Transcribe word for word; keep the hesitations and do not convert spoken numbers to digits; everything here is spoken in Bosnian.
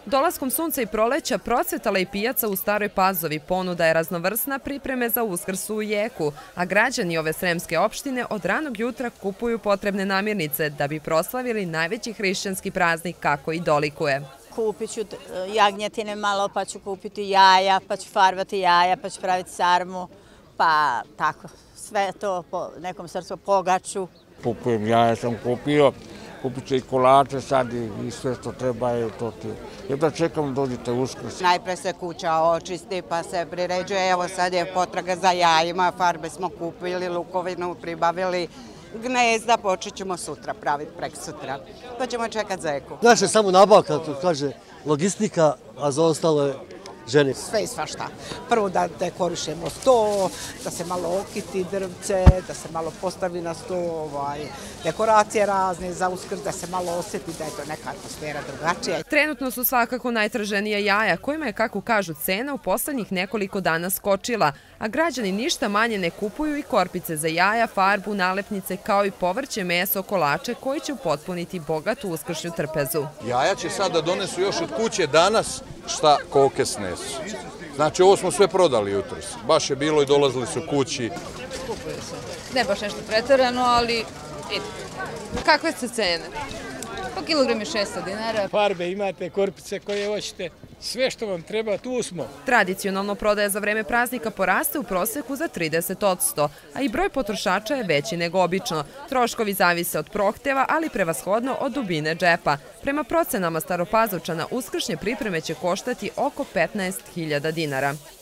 Dolaskom sunca i proleća procvetala i pijaca u Staroj Pazovi. Ponuda je raznovrsna, pripreme za Uskrs su u jeku, a građani ove sremske opštine od ranog jutra kupuju potrebne namirnice da bi proslavili najveći hrišćanski praznik kako i dolikuje. Kupit ću jagnjetine malo, pa ću kupiti jaja, pa ću farbati jaja, pa ću praviti sarmu, pa tako, sve to po nekom srcu, pogaču. Kupujem jaja, sam kupio, kupit ću i kolače sad i sve što treba je to ti. Jedva čekam da dođete Uskrs. Najpre se kuća očisti pa se priređuje, evo sad je potraga za jajima, farbe smo kupili, lukovinu pribavili, gnezda počet ćemo sutra praviti, prek sutra. Pa ćemo čekati zeku. Naše samo nabavka, to kaže logistika, a za ostalo je ženi. Sve i svašta. Prvo da dekorišemo sto, da se malo okiti drvce, da se malo postavi na sto, dekoracije razne za Uskrs, da se malo osjeti da je to neka atmosfera drugačija. Trenutno su svakako najtraženija jaja, kojima je, kako kažu, cena u poslednjih nekoliko dana skočila, a građani ništa manje ne kupuju i korpice za jaja, farbu, nalepnice, kao i povrće, meso, kolače koji će upotpuniti bogatu uskršnju trpezu. Jaja će sad da donesu još od kuće danas šta koke snesu. Znači, ovo smo sve prodali jutros. Baš je bilo i dolazili su kući. Ne baš nešto preterano, ali ide. Kakve su cene? Po kilogram je šesto dinara. Farbe imate, korpice koje hoćete, sve što vam treba, tu smo. Tradicionalno prodaja za vreme praznika poraste u proseku za trideset posto, a i broj potrošača je veći nego obično. Troškovi zavise od prohteva, ali prevashodno od dubine džepa. Prema procenama Staropazovčana, uskršnje pripreme će koštati oko petnaest hiljada dinara.